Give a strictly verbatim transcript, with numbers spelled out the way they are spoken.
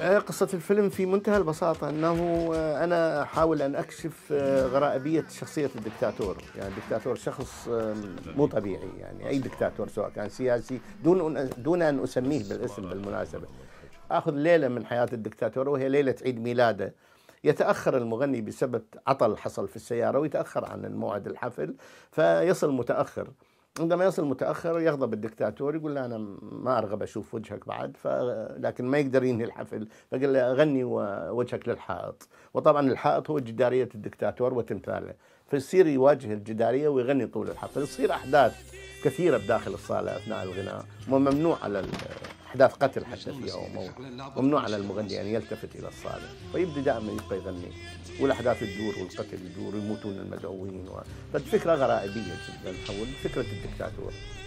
قصة الفيلم في منتهى البساطة أنه أنا أحاول أن أكشف غرائبية شخصية الدكتاتور. يعني الدكتاتور شخص مو طبيعي، يعني أي دكتاتور سواء كان سياسي، دون دون أن أسميه بالاسم بالمناسبة. أخذ ليلة من حياة الدكتاتور وهي ليلة عيد ميلاده، يتأخر المغني بسبب عطل حصل في السيارة ويتأخر عن موعد الحفل فيصل متأخر. عندما يصل متأخر يغضب الدكتاتور، يقول له أنا ما أرغب أشوف وجهك بعد، لكن ما يقدر ينهي الحفل، فقال له غني وجهك للحائط. وطبعا الحائط هو جدارية الدكتاتور وتمثاله، فيصير يواجه الجدارية ويغني طول الحفل. تصير أحداث كثيرة بداخل الصالة أثناء الغناء، وممنوع على أحداث قتل حتى فيها وموت، ممنوع على المغني أن يلتفت إلى الصالة، فيبدأ دائما يبقى يغني، والأحداث تدور والقتل يدور ويموتون المدعوين و... فالفكرة غرائبية جدا حول فكرة الدكتاتور.